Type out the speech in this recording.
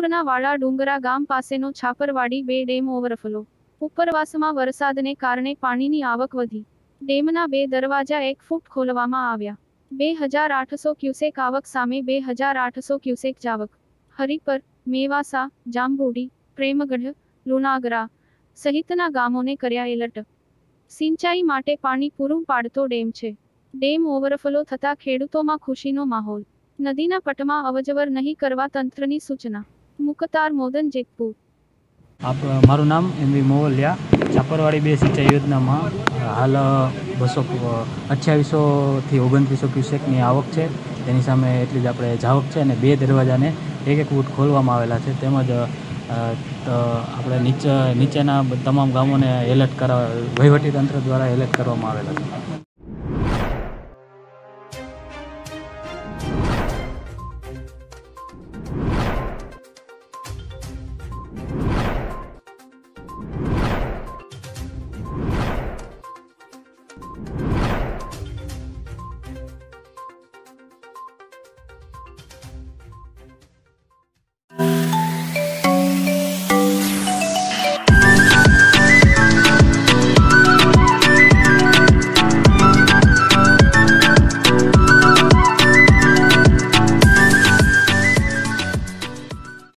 જેતપુરના વાળા ડુંગરા ગામ પાસેનો Chhaparwadi 2 dam overflow. ઉપરવાસમાં વરસાદને કારણે પાણીની આવક વધી. ડેમના 2 દરવાજા 1 ફૂટ ખોલવામાં આવ્યા. 2800 ક્યુસેક આવક સામે 2800 ક્યુસેક જાવક. હરિપર, મેવાસા, જાંબુડી, પ્રેમગઢ, લુણાગરા સહિતના ગામોને કર્યા એલર્ટ. સિંચાઈ માટે પાણી પૂરું પાડતો ડેમ છે. ડેમ ઓવરફ્લો થતા ખેડૂતોમાં ખુશીનો માહોલ. નદીના પટમાં અવરજવર નહીં કરવા તંત્રની સૂચના. મુકતાર મોદન, જેતપુર. મારું નામ એમવી મોવલિયા. છાપરવાડી 2 સિંચાઈ યોજનામાં હાલ 2800થી 2900 ક્યુસેકની આવક છે. તેની સામે એટલી જ આપણે જાવક છે અને 2 દરવાજાને 1 ફૂટ ખોલવામાં આવેલા છે. તેમજ આપણે નીચેના તમામ ગામોને એલર્ટ વહીવટી તંત્ર દ્વારા એલર્ટ કરવામાં આવેલા છે.